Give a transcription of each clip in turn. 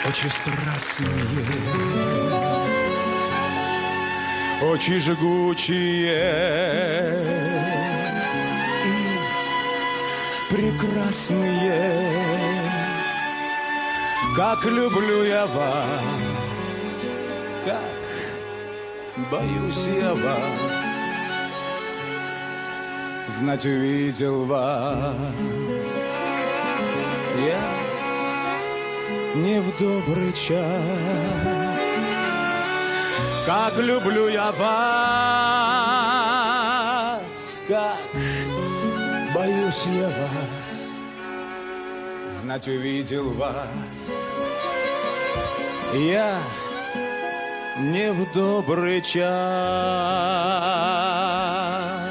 очи страстные, очи жгучие и прекрасные. Как люблю я вас, как боюсь я вас, знать увидел вас я не в добрый час. Как люблю я вас, как боюсь я вас, знать увидел вас я не в добрый час.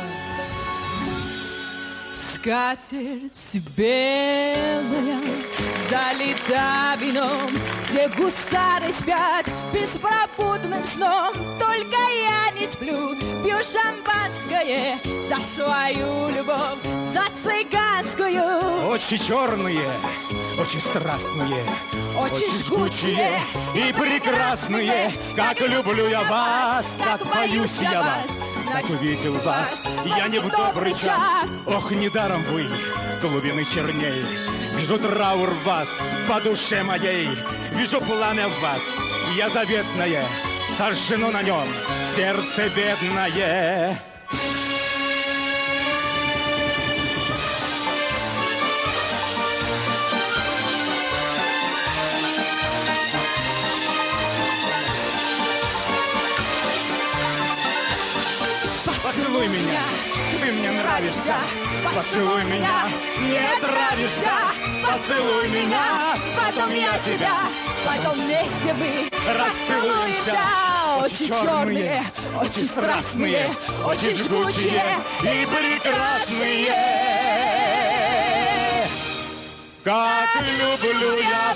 Скатерть белая, залита вином, где гусары спят беспробудным сном. Только я не сплю, пью шампанское за свою любовь, за цыганскую. Очи черные, очи страстные, очи жгучие и прекрасные. Как люблю я вас, как боюсь я вас, знать увидел вас я не в добрый час. Ох, недаром вы глубины черней, вижу траур в вас по душе моей, вижу пламя в вас, я заветное, сожжено на нем сердце бедное. Поцелуй меня, ты мне нравишься. Поцелуй меня, не нравишься. Поцелуй меня, потом я тебя, потом вместе мы расцелуемся. Очи черные, очи страстные, очи жгучие и прекрасные. Как люблю я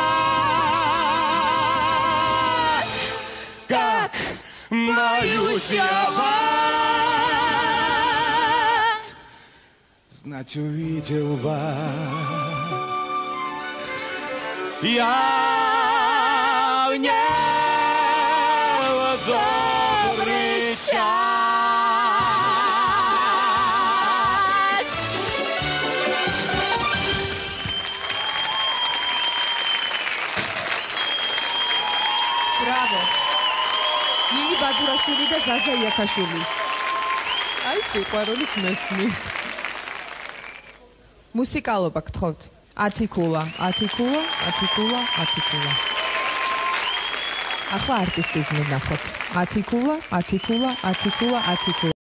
вас, как боюсь я вас, знать увидел вас я не в добрый час. Браво! ნინი ბადურაშვილი და ზაზა იაკაშვილი. აი სიყვარულიც მესმის. მუსიკალობა გთხოვთ. 10 ქულა, 10 ქულა, 10 ქულა, 10 ქულა. ახლა არტისტიზმი ნახოთ. 10 ქულა, 10 ქულა, 10 ქულა, 10 ქულა.